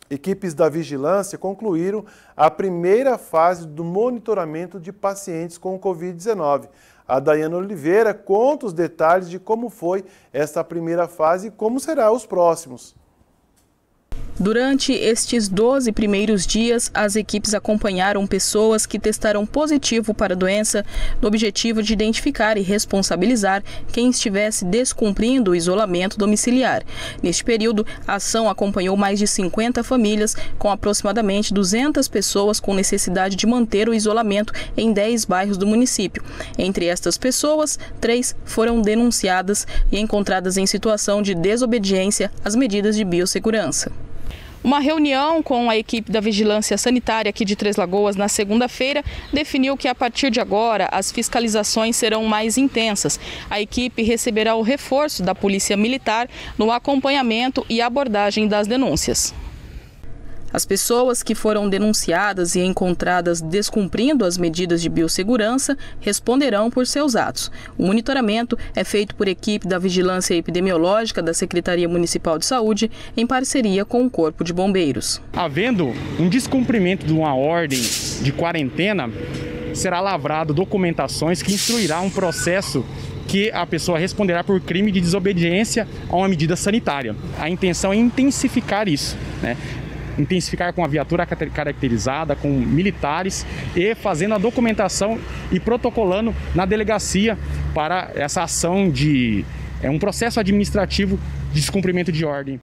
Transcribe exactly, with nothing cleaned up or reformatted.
Equipes da vigilância concluíram a primeira fase do monitoramento de pacientes com Covid dezenove. A Daiane Oliveira conta os detalhes de como foi essa primeira fase e como será os próximos. Durante estes doze primeiros dias, as equipes acompanharam pessoas que testaram positivo para a doença, no objetivo de identificar e responsabilizar quem estivesse descumprindo o isolamento domiciliar. Neste período, a ação acompanhou mais de cinquenta famílias, com aproximadamente duzentas pessoas com necessidade de manter o isolamento em dez bairros do município. Entre estas pessoas, três foram denunciadas e encontradas em situação de desobediência às medidas de biossegurança. Uma reunião com a equipe da Vigilância Sanitária aqui de Três Lagoas na segunda-feira definiu que a partir de agora as fiscalizações serão mais intensas. A equipe receberá o reforço da Polícia Militar no acompanhamento e abordagem das denúncias. As pessoas que foram denunciadas e encontradas descumprindo as medidas de biossegurança responderão por seus atos. O monitoramento é feito por equipe da Vigilância Epidemiológica da Secretaria Municipal de Saúde em parceria com o Corpo de Bombeiros. Havendo um descumprimento de uma ordem de quarentena, será lavrado documentações que instruirá um processo que a pessoa responderá por crime de desobediência a uma medida sanitária. A intenção é intensificar isso, né? Intensificar com a viatura caracterizada, com militares e fazendo a documentação e protocolando na delegacia para essa ação de é um processo administrativo de descumprimento de ordem.